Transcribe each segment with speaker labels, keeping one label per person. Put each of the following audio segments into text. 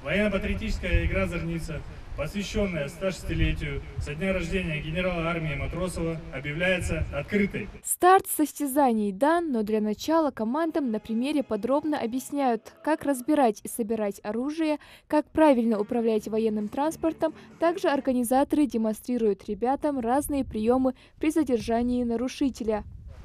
Speaker 1: Военно-патриотическая игра «Зорница», посвященная 106-летию со дня рождения генерала армии Матросова, объявляется открытой.
Speaker 2: Старт состязаний дан, но для начала командам на примере подробно объясняют, как разбирать и собирать оружие, как правильно управлять военным транспортом. Также организаторы демонстрируют ребятам разные приемы при задержании нарушителя.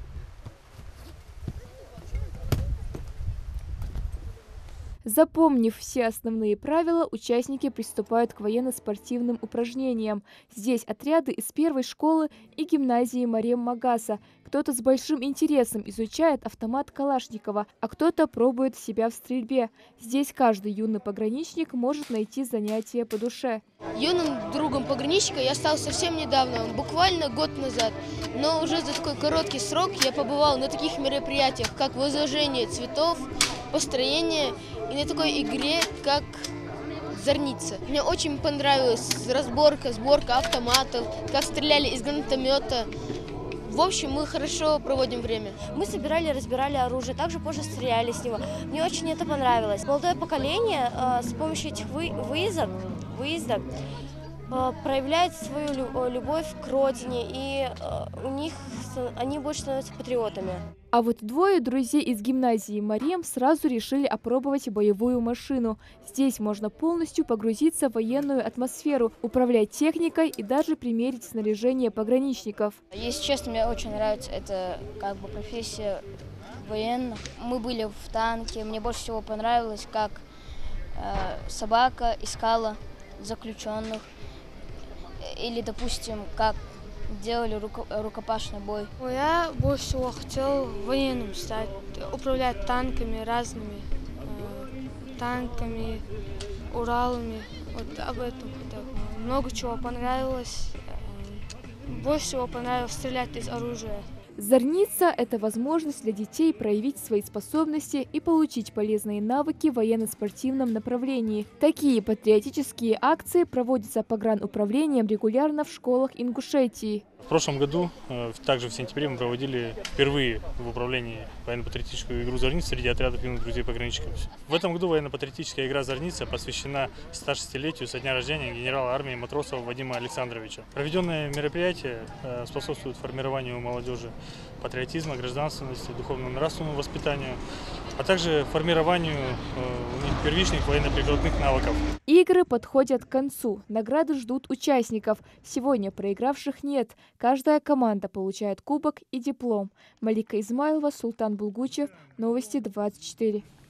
Speaker 2: Запомнив все основные правила, участники приступают к военно-спортивным упражнениям. Здесь отряды из первой школы и гимназии Марем Магаса. Кто-то с большим интересом изучает автомат Калашникова, а кто-то пробует себя в стрельбе. Здесь каждый юный пограничник может найти занятие по душе.
Speaker 3: Юным другом пограничника я стал совсем недавно, буквально год назад. Но уже за такой короткий срок я побывал на таких мероприятиях, как возложение цветов, построение и на такой игре, как «Зорница». Мне очень понравилась сборка автоматов, как стреляли из гранатомета. В общем, мы хорошо проводим время.
Speaker 4: Мы собирали, разбирали оружие, также позже стреляли с него. Мне очень это понравилось. Молодое поколение с помощью этих выездок проявляет свою любовь к родине, и они больше становятся патриотами.
Speaker 2: А вот двое друзей из гимназии Марем сразу решили опробовать боевую машину. Здесь можно полностью погрузиться в военную атмосферу, управлять техникой и даже примерить снаряжение пограничников.
Speaker 4: Если честно, мне очень нравится эта профессия военных. Мы были в танке, мне больше всего понравилось, как собака искала заключенных, или, допустим, как делали рукопашный бой.
Speaker 5: Я больше всего хотел военным стать, управлять танками разными, танками, Уралами. Вот об этом хотел. Много чего понравилось. Больше всего понравилось стрелять из оружия.
Speaker 2: Зорница – это возможность для детей проявить свои способности и получить полезные навыки в военно-спортивном направлении. Такие патриотические акции проводятся погрануправлением регулярно в школах Ингушетии.
Speaker 1: В прошлом году, также в сентябре, мы проводили впервые в управлении военно-патриотическую игру «Зорница» среди отрядов юных друзей пограничников. В этом году военно-патриотическая игра «Зорница» посвящена 106-летию со дня рождения генерала армии Матросова Вадима Александровича. Проведенное мероприятие способствует формированию у молодежи патриотизма, гражданственности, духовно-нравственному воспитанию, а также формированию у них первичных военно-прикладных навыков.
Speaker 2: Игры подходят к концу. Награды ждут участников. Сегодня проигравших нет. Каждая команда получает кубок и диплом. Малика Измайлова, Султан Булгучев. Новости 24.